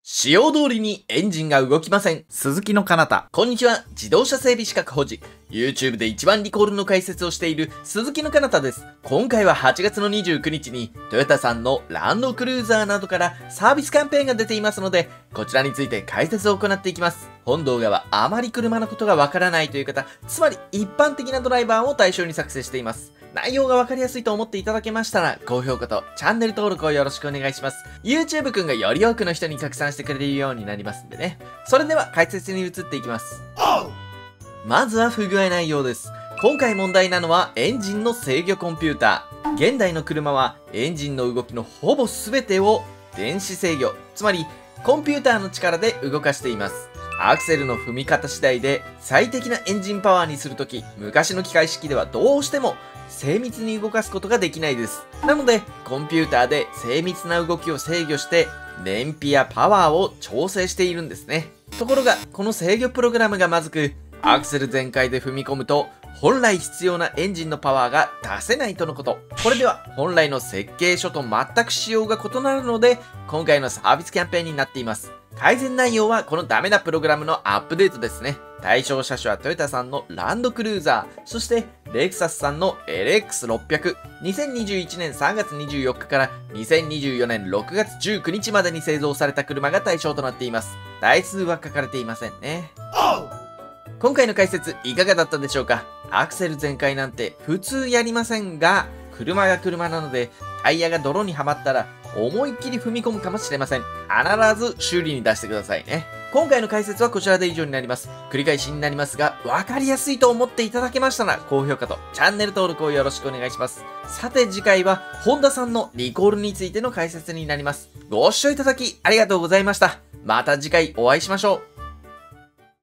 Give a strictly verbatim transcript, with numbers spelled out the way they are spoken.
使用通りにエンジンが動きません。 鈴木の彼方。 こんにちは。自動車整備資格保持。YouTube で一番リコールの解説をしている鈴木の彼方です。今回ははちがつのにじゅうくにちにトヨタさんのランドクルーザーなどからサービスキャンペーンが出ていますので、こちらについて解説を行っていきます。本動画はあまり車のことがわからないという方、つまり一般的なドライバーを対象に作成しています。内容がわかりやすいと思っていただけましたら、高評価とチャンネル登録をよろしくお願いします。YouTube くんがより多くの人に拡散してくれるようになりますんでね。それでは解説に移っていきます。まずは不具合内容です。今回問題なのはエンジンの制御コンピューター。現代の車はエンジンの動きのほぼ全てを電子制御、つまりコンピューターの力で動かしています。アクセルの踏み方次第で最適なエンジンパワーにするとき、昔の機械式ではどうしても精密に動かすことができないです。なので、コンピューターで精密な動きを制御して、燃費やパワーを調整しているんですね。ところが、この制御プログラムがまずく、アクセル全開で踏み込むと、本来必要なエンジンのパワーが出せないとのこと。これでは、本来の設計書と全く仕様が異なるので、今回のサービスキャンペーンになっています。改善内容はこのダメなプログラムのアップデートですね。対象車種はトヨタさんのランドクルーザー、そしてレクサスさんの エルエックスろっぴゃく。にせんにじゅういちねんさんがつにじゅうよっかからにせんにじゅうよねんろくがつじゅうくにちまでに製造された車が対象となっています。台数は書かれていませんね。今回の解説いかがだったでしょうか？アクセル全開なんて普通やりませんが、車が車なのでタイヤが泥にはまったら思いっきり踏み込むかもしれません。必ず修理に出してくださいね。今回の解説はこちらで以上になります。繰り返しになりますが、わかりやすいと思っていただけましたら、高評価とチャンネル登録をよろしくお願いします。さて次回は、ホンダさんのリコールについての解説になります。ご視聴いただきありがとうございました。また次回お会いしましょう。